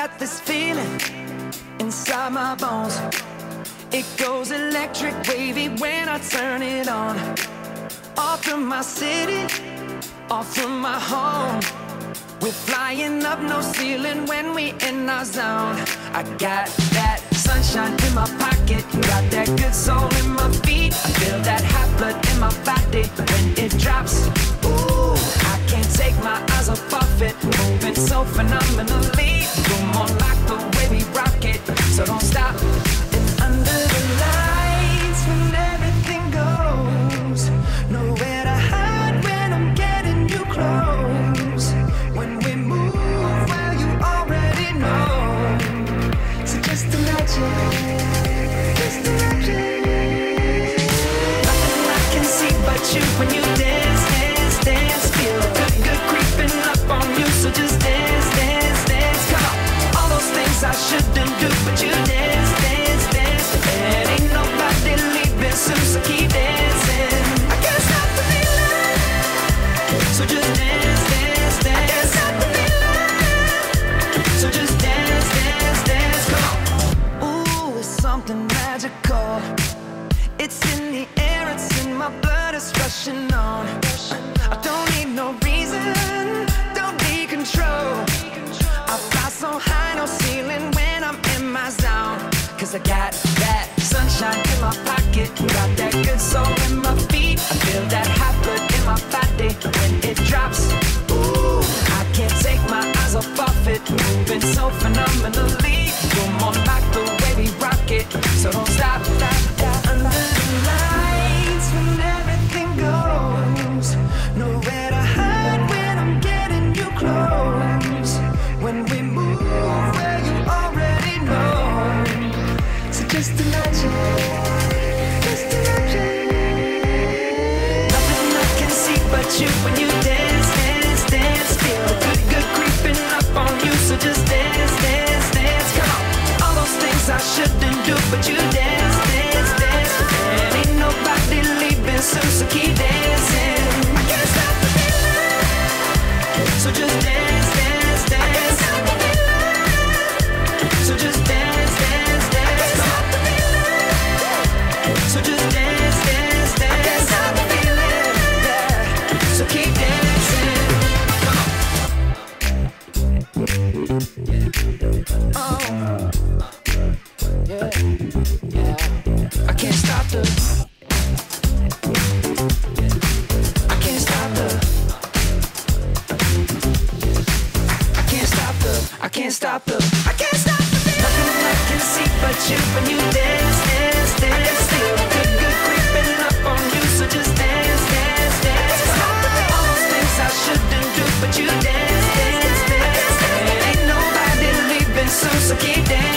got this feeling inside my bones. It goes electric wavy when I turn it on. Off from my city, off from my home. We're flying up, no ceiling when we in our zone. I got that sunshine in my pocket, got that good soul in my feet. I feel that hot blood in my body when it drops. Ooh, I can't take my eyes off it, moving so phenomenally. You're more like the way we rock it, so don't stop. And under the lights, when everything goes, nowhere to hide when I'm getting you close. When we move, well, you already know. So just imagine, just imagine. Nothing I can see but you when you dance, dance, dance. Feel good, good creeping up on you. So just dance, dance, dance. Come on, all those things I shouldn't do, but you dance, dance, dance. And ain't nobody leaving soon, so keep dancing. I can't stop the feeling, so just dance, dance, dance. I can't stop the feeling, so just dance, dance, dance. Come on. Ooh, it's something magical. It's in the air, it's in my blood, it's rushing on. I don't need no reason, don't need control. I fly so high, no ceiling when I'm in my zone. Cause I got that sunshine in my pocket, got that good soul in my feet. I feel that hot blood in my body when it drops. Ooh, I can't take my eyes off it, moving so phenomenally. You're more like the way we rock it, so don't stop, stop, stop. Under the lights, when everything goes, nowhere to hide when I'm getting you close. When we move, well, you already know. So just imagine, just imagine. Nothing I can see but you when you dance, dance, dance. Feel good, good creeping up on you. So just dance, dance, dance. Come on, all those things I shouldn't do, but you dance, dance, dance. And ain't nobody leaving soon, so keep dancing. I can't stop the feeling, so just dance, dance, dance. I can't stop the feeling, so just dance, dance, dance. I can't stop the feeling, so just dance, dance, dance. I can't stop the feeling, yeah, so keep dancing. Come on. Oh, yeah, yeah. I can't stop the, I can't stop the, I can't stop the, I can't stop the, I can't stop the feeling. Nothing I can see but you when you dance, dance, dance. Feel good, good creeping up on you, so just dance, dance, dance. All those things I shouldn't do, but you dance, dance, dance. And ain't nobody leaving soon, so keep dancing.